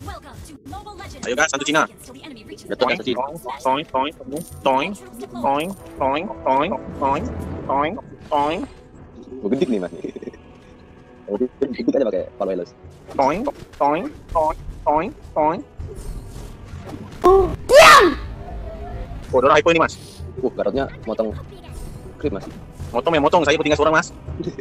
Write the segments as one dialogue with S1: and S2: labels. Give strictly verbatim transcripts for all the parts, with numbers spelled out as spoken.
S1: Ayo guys, satu Cina.
S2: Jatuh satu Cina.
S1: Toing, toing, toing, toing, toing, toing, toing, toing, toing.
S2: Gue gedik nih mas. Kalau gedik aja pakai Palu Elos.
S1: Toing, toing, toing, toing, toing. Oh, udah hype ini mas.
S2: Uh, garotnya motong creep mas.
S1: Motong ya motong, saya tinggal seorang mas.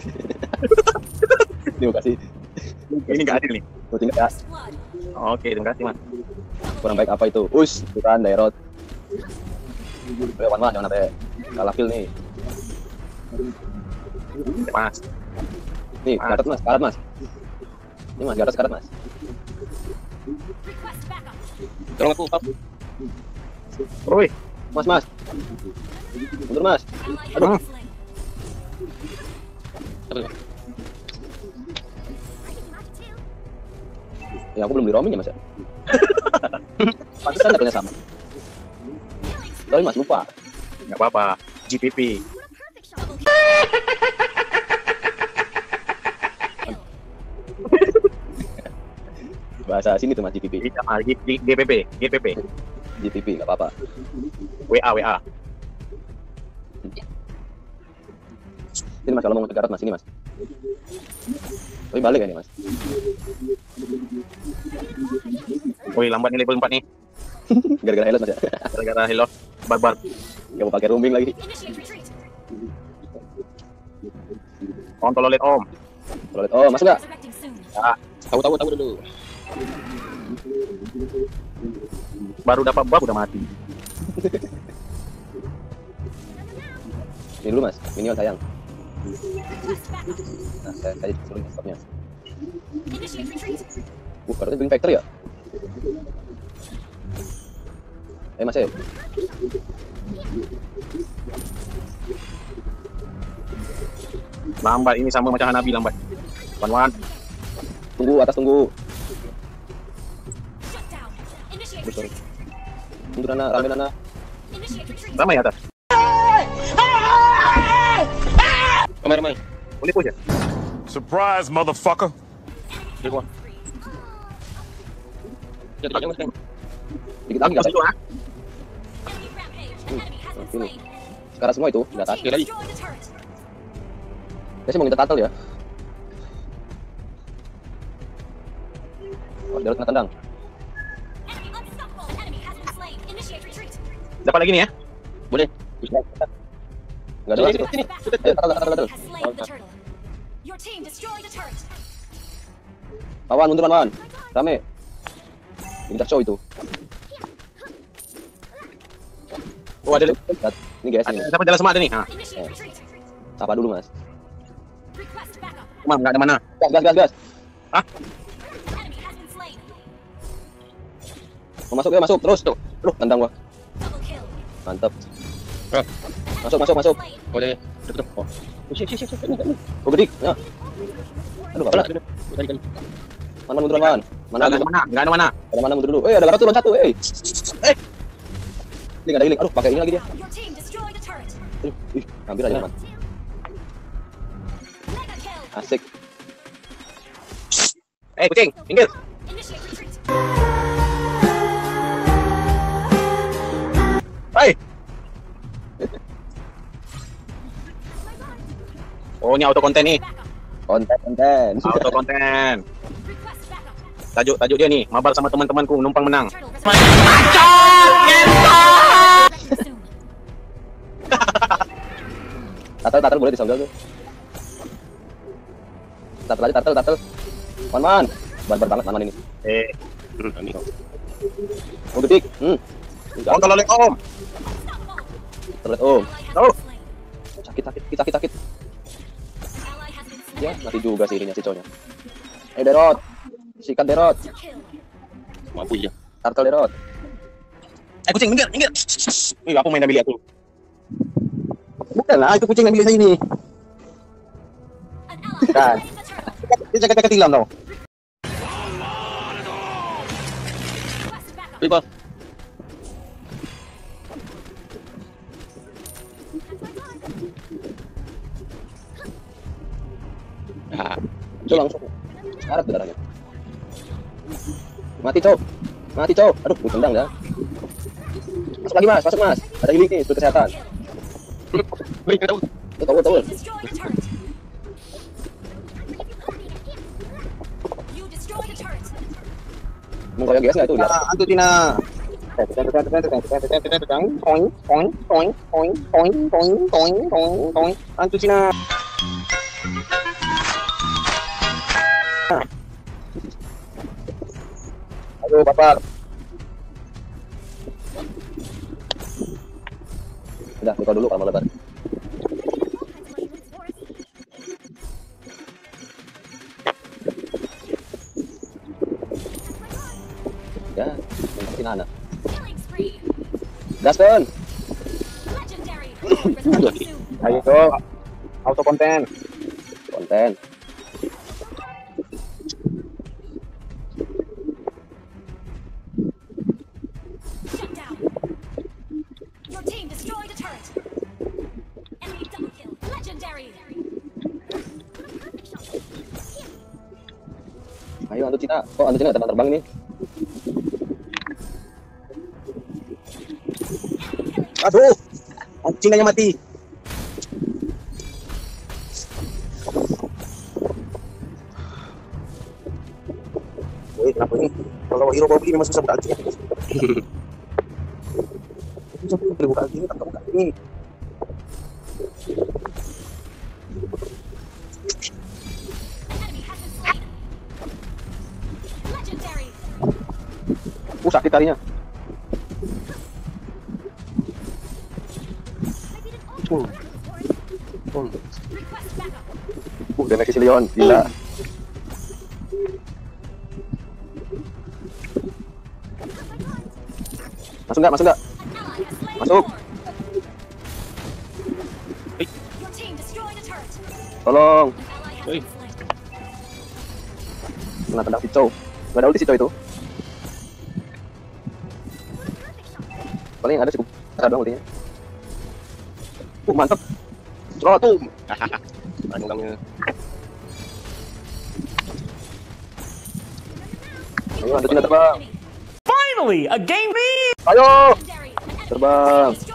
S2: Terima kasih.
S1: Ini nggak adil nih.
S2: Gue tinggal ya.
S1: Oke, terima kasih mas.
S2: Kurang baik apa itu? Us, bukan Daerot. Wan Wan, jangan sampai kalah kill nih.
S1: Mas.
S2: Nih, karet mas, karet mas. Ini mas, karet karet mas.
S1: Tolong aku, Pak. Oi,
S2: Mas mas. Mundur mas. Aduh. Ya aku belum di roaming ya mas ya. Pantesan dapetnya sama. Sorry mas, lupa.
S1: Nggak apa-apa. G P P.
S2: Bahasa sini tuh mas, G P P.
S1: G P P, G P P.
S2: G P P nggak apa-apa.
S1: W A, W A.
S2: Ini mas kalau mau ngegarot mas, ini mas. Tapi balik ya nih mas.
S1: Woi, lambat nih level empat nih.
S2: Gara-gara helos mas ya.
S1: Gara-gara hello barbar.
S2: Gak mau pakai roaming lagi.
S1: Kontrol lihat om.
S2: Kalau oh masuk nggak?
S1: Ya,
S2: Tahu tahu tahu dulu.
S1: baru dapat buff udah mati.
S2: Ini dulu mas, minion sayang. Nah, saya saya suruh stopnya. Uh, karena Green Factor ya? Eh mas eh.
S1: Lambat ini sama macam Hanabi lambat. Wan Wan.
S2: Tunggu atas tunggu. Sorry. Mundur Nana, rame Nana.
S1: Ramai atas.
S2: Ramai ramai.
S1: Boleh push ya?
S3: Surprise, motherfucker.
S1: Dia gua.
S2: Dikit lagi mas. Dikit lagi
S1: Kasih
S2: kasih.
S1: ah.
S2: Ini. Sekarang semua itu di atas. Kira lagi. Saya sih mau minta tatel ya. Oh, dia harus kena tendang.
S1: Dapat lagi nih ya?
S2: Boleh. Enggak ada lagi. Sini. Eh, tatel tatel tatel. Lawan mundur lawan. Rame. Ini show itu.
S1: Oh, ada
S2: ini guys ini.
S1: dapat jalan semak ada nih. Ha.
S2: Eh. Sapa dulu mas.
S1: Cuma enggak ada mana.
S2: Gas gas gas gas.
S1: Hah?
S2: Mau masuk ya masuk terus tuh. Loh, tendang gua. Mantap.
S1: Eh.
S2: Masuk masuk masuk.
S1: Boleh.
S2: Oh. Siap siap siap. Oh, gedik. Ya. Aduh, apa lah. Mana mundur lawan? Mana
S1: Enggak ada mana? Enggak ada mana?
S2: ada mana mundur dulu. Eh, ada garot tuh loncat tuh, eh. Eh. Ini enggak ada healing. Aduh, pakai ini lagi dia. Aduh, ih, hampir aja man. Asik.
S1: Eh, kucing, pinggir. Hai. Oh, ini auto konten nih.
S2: Konten konten.
S1: Auto konten. Tajuk tajuk dia nih, mabar sama teman-temanku numpang menang.
S2: Tatel tatel boleh disambel tuh. Tatel aja tatel tatel. Man man. Barbar banget man ini.
S1: Eh, ini kok.
S2: Oh gedik. Hmm.
S1: Kontrol oleh om.
S2: Terus om.
S1: Oh,
S2: Sakit sakit sakit sakit sakit. Ya, mati juga sih ininya si cowoknya. Eh Derot. Sikat Derot.
S1: mampu ya.
S2: Turtle Derot.
S1: Eh, kucing, minggir, minggir. Ih, aku main ambil aku. Bukan lah, itu kucing yang milik saya ini. Kan. Dia jaga ketilam tau.
S2: Riba. Nah, itu langsung syarat darahnya. Mati, Cok. Mati, Cok. Aduh, gue tendang dah. Masuk lagi, Mas. Masuk, Mas. Ada healing nih, untuk kesehatan.
S1: Wih, tahu.
S2: Tuh, tahu, tahu.
S4: Destroy the turret. You destroy the turret.
S2: Mau kayak gas nggak itu dia?
S1: Nah, antu Cina. Toing, toing, toing, toing, toing, toing, toing, toing, toing. Antu Cina. Aduh, bapak.
S2: Udah, buka dulu kalau mau lebar. Ya, mungkin anak.
S4: Killing spree.
S2: Gaston.
S4: Legendary. Returning soon.
S1: Ayo, auto konten.
S2: Konten.
S4: Shut down. Your team destroyed the turret. Enemy double kill. Legendary.
S2: Ayo, Antu Cina. Oh, Antu Cina terbang-terbang ini.
S1: Aduh, antu Cinanya mati. Woi, kenapa ini? Kalau hero bawa begini masih susah buka alkinya. Susah boleh buka alkinya, tak buka ini.
S4: Enemy has been slain. Legendary.
S2: Uh, sakit tarinya.
S1: Uh, uh,
S4: Request backup.
S2: Uh, damage si Leon. Gila. Masuk nggak? Masuk nggak?
S4: An ally has slain
S2: Masuk.
S4: the Lord. Your team destroyed the turret.
S2: Tolong.
S4: An ally has been slain.
S2: Kena tendang si Chow. Nggak ada ulti si Chow itu. Paling ada cukup ada doang ultinya. Uh, mantap.
S1: oh tuh. Panjangnya.
S2: Ayo, Antu Cina terbang.
S4: Enemy.
S3: Finally, a game.
S2: Ayo,
S4: Legendary. An enemy
S2: terbang.
S4: has